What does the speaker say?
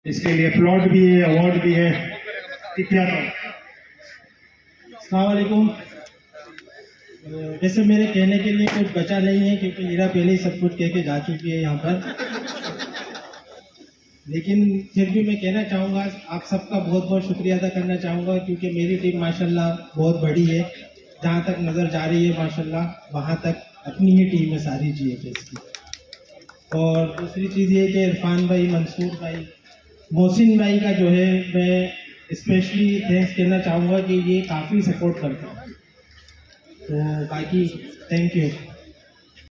इसके लिए प्लॉट भी है, अवार्ड भी है। अस्सलाम वालेकुम। वैसे मेरे कहने के लिए कुछ बचा नहीं है क्योंकि हीरा पहले ही सब कुछ कह के जा चुकी है यहाँ पर, लेकिन फिर भी मैं कहना चाहूँगा, आप सबका बहुत बहुत शुक्रिया अदा करना चाहूँगा क्योंकि मेरी टीम माशाल्लाह बहुत बड़ी है। जहाँ तक नज़र जा रही है माशाल्लाह वहाँ तक अपनी ही टीम है सारी GFS की। और दूसरी चीज़ ये कि इरफान भाई, मंसूर भाई, मोहसिन भाई का जो है मैं स्पेशली थैंक्स कहना चाहूँगा कि ये काफ़ी सपोर्ट करता हूँ। तो बाकी थैंक यू।